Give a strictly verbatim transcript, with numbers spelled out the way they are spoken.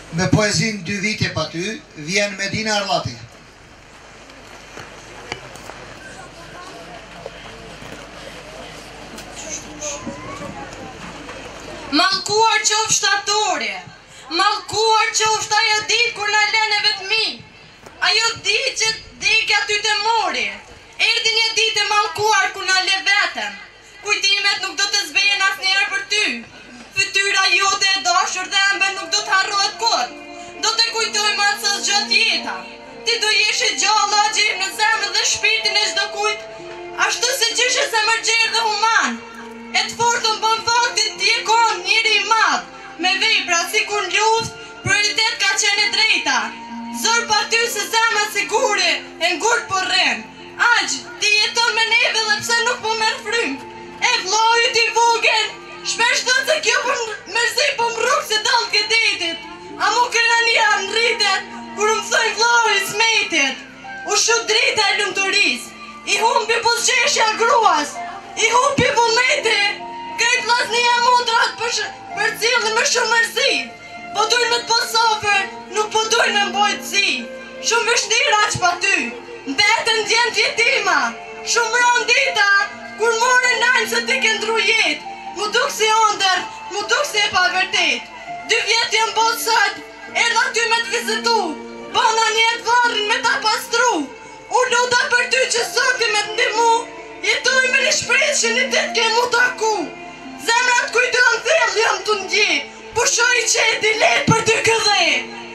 Me poezin dy vite pa ty, vjen Medina Arllati. Mallkuar qof shtatore, mallkuar qof ajo ditë kur na lënë vetmi, ajo ditë që dike aty të mori, erdi një ditë e mallkuar kur na lë vetëm, kujtimet nuk do të zbejen asnjëherë për ty, fytyra jote e dashur dhe ëmbël nuk do të harrohet kot, do të kujtojmë atë sa zgjat jeta, ti do jesh e gjallë agjim në zemrën dhe shpirtin e çdo kujt, ashtu si që ishe zemërgjerë dhe human. E të fortën bën faktit ti e kon njëri i madh, me vepra si kur në luft, prioritet ka qenë e drejta. Zor pa ty se zemra sigure, e ngurt po rren. Aq, ti jeton me neve dhe pse nuk po merr frym. E vllojë ti vogël, shpesh thot se kjo po mërzi po mruk se dall ke detit. A mu krenania në rritet, kur më thoi vllojë smetit. U shu drita e lumturis, i humbi buzqeshja gruas. I hupi vullneti, krejt vllaznia e motrat për, për cilën me shumë mërzi. Po dojnë me të posofër, nuk po dojnë me mbojtësi. Shumë vështirë aq pa ty, mbetën djenë vjetima. Shumë rondita, kur more najnë se ti ke ndru jetë. Mu duk si ondër, mu duk si e pa vërtet. Dy vjetë jam botë sët, erdha ty me të vizitu. Bona njetë varrin me ta pastru. U luta për ty që zoti me të ndihmu. Jetoj me një shpresë që një ditë ke mu taku. Zemrat kujtojnë thellë jam të ndje, pushoj qeti letë për ty këdhe.